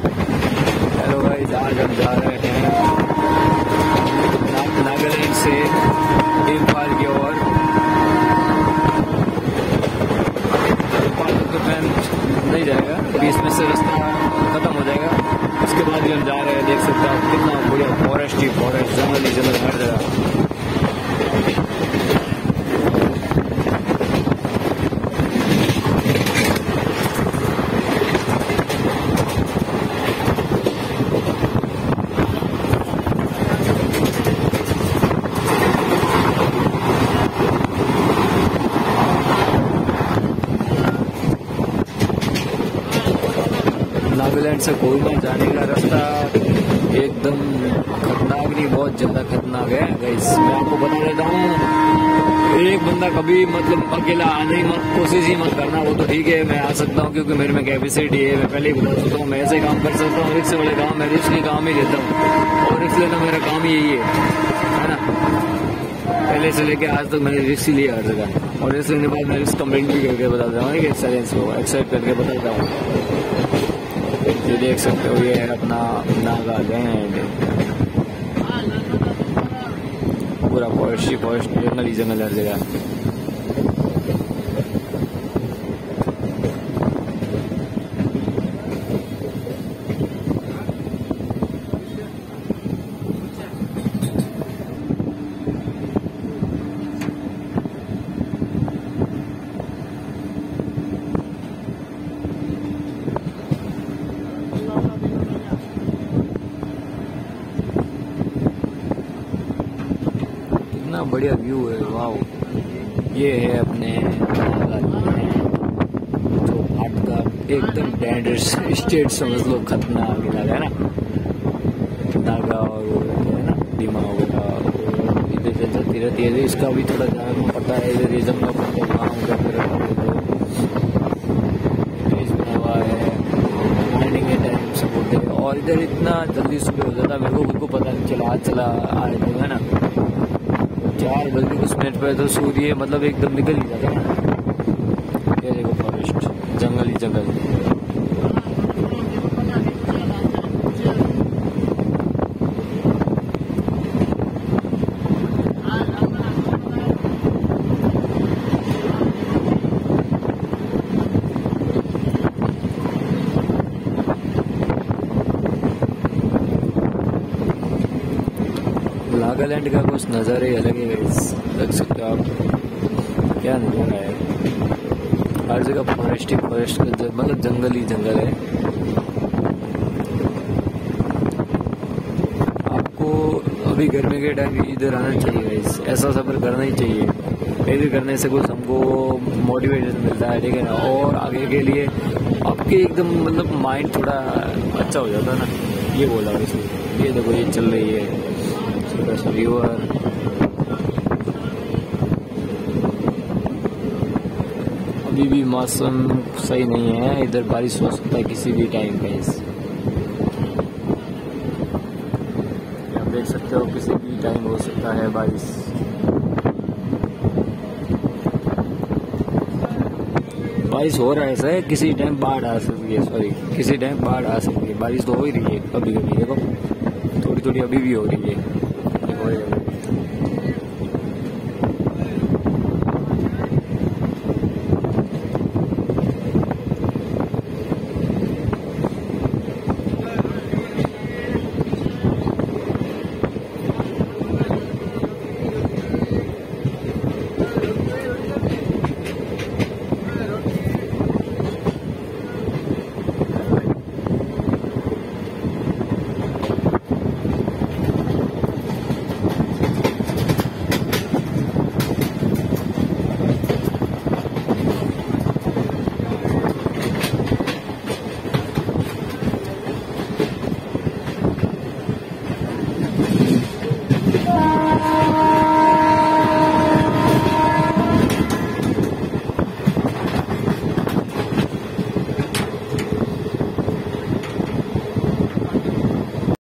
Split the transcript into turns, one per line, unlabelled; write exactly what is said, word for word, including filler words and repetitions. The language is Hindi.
हेलो गाइस, आज हम जा रहे हैं नागालैंड से नेपाल की ओर। नेपाल तो ट्रेन नहीं जाएगा, बीच में से रास्ता खत्म हो जाएगा। उसके बाद भी हम जा रहे हैं। देख सकते हैं आप कितना बढ़िया फॉरेस्ट ही फॉरेस्ट, जंगल ही जंगल, हर जगह। नागालैंड से कोहिमा जाने का रास्ता एकदम खतरनाक नहीं, बहुत ज्यादा खतरनाक है गाइस। मैं आपको बता देता हूँ, एक बंदा कभी मतलब अकेला आने मत कोशिश ही मत करना। वो तो ठीक है, मैं आ सकता हूँ क्योंकि मेरे में कैपेसिटी है, मैं पहले ही बता चुका हूँ। मैं ऐसे काम कर सकता हूँ, रिक्स वाले काम मैं रिक्स के काम ही लेता हूँ, और रिक्स लेना मेरा काम ही यही है, है ना। पहले से लेके आज तक मैंने रिक्स ही लिया हर जगह, और रिक्स लेने के बाद मैं रिक्स कंप्लेंट भी करके बताता हूँ, एक्सपीरियंस को एक्सेप्ट करके बताता हूँ। ये देख सकते हो, ये है अपना नागालैंड, पूरा फॉरेस्ट ही फॉरेस्ट, जंगल ही जंगल हर जगह। बढ़िया व्यू है, वाह। ये है अपने जो घाट का एकदम डेंजरस स्टेट समझ लो, खतरनाक इलाका है ना। नागा और वो है ना, डीमा वगैरह इधर से चलती रहती है। इसका भी थोड़ा ध्यान पड़ता है, इधर ये जंगल बना हुआ है, मॉर्निंग के टाइम सब होते हैं। और इधर इतना जल्दी सुबह हो जाता है, मेरे को खुद को पता नहीं चला, आज चला आ रहे थे, है ना। चार बज के कुछ मिनट पे तो सूर्य मतलब एकदम निकल ही जाता है। ये देखो फॉरेस्ट, जंगल ही जंगल। नागालैंड का कुछ नज़ारे अलग है, देख सकते हो आप, क्या नज़ारा है। हर जगह फॉरेस्ट ही फॉरेस्ट, मतलब जंगल ही जंगल है। आपको अभी गर्मी के टाइम इधर आना चाहिए, ऐसा सफर करना ही चाहिए। ऐसे करने से कुछ हमको मोटिवेशन मिलता है, ठीक है ना, और आगे के लिए आपके एकदम मतलब माइंड थोड़ा अच्छा हो जाता है ना। ये बोला इसलिए। ये देखो, ये चल रही है रिवर। अभी भी मौसम सही नहीं है, इधर बारिश हो सकता है किसी भी टाइम पे। आप देख सकते हो, किसी भी टाइम हो सकता है बारिश। बारिश हो रहा है ऐसा है, किसी टाइम बाढ़ आ सकती है, सॉरी किसी टाइम बाढ़ आ सकती है। बारिश तो हो ही रही है कभी कभी, देखो थोड़ी थोड़ी अभी भी हो रही है।
Bye.